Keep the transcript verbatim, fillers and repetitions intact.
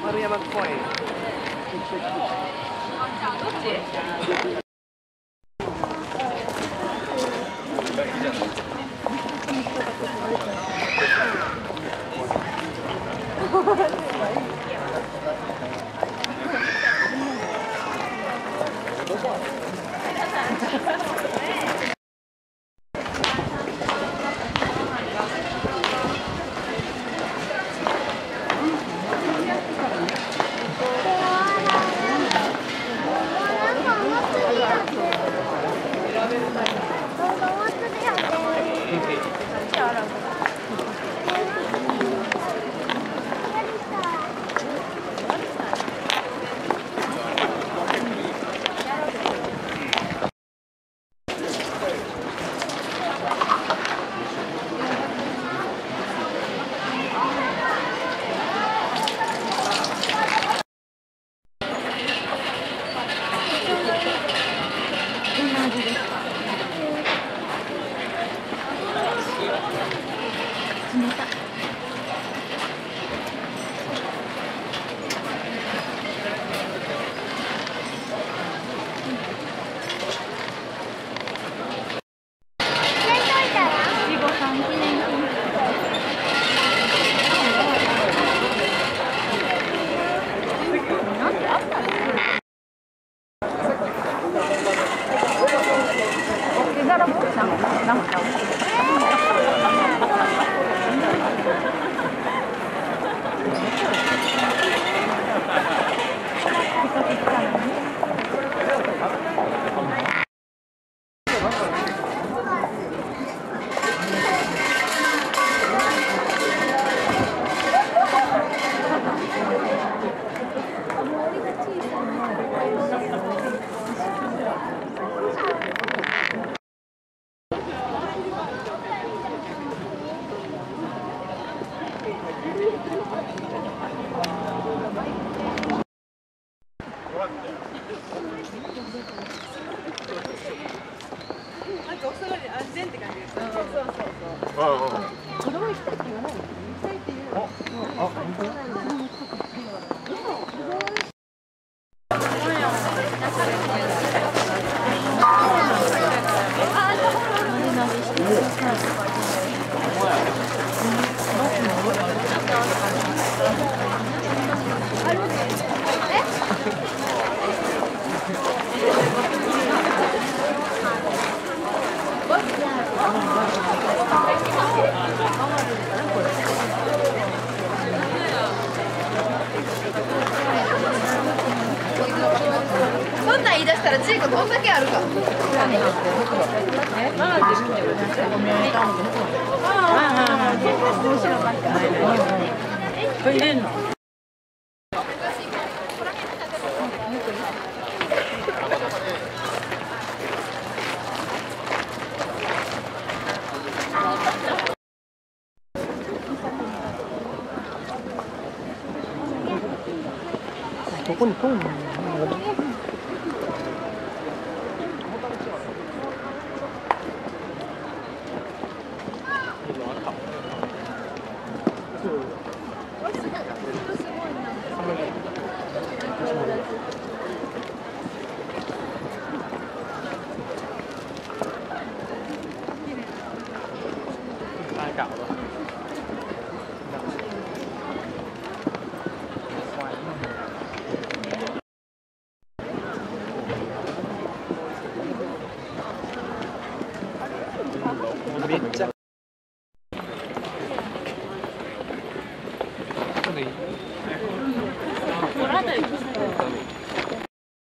丸山公園。 どっち？ なんかお下がりで安全って感じです。そうそうそうそう。子供行きたいって言わないの？行きたいって言うの。あ、本当？ そんなん言い出したらチークどんだけあるか。 ここに通るの？搞了。めっちゃ。この辺り。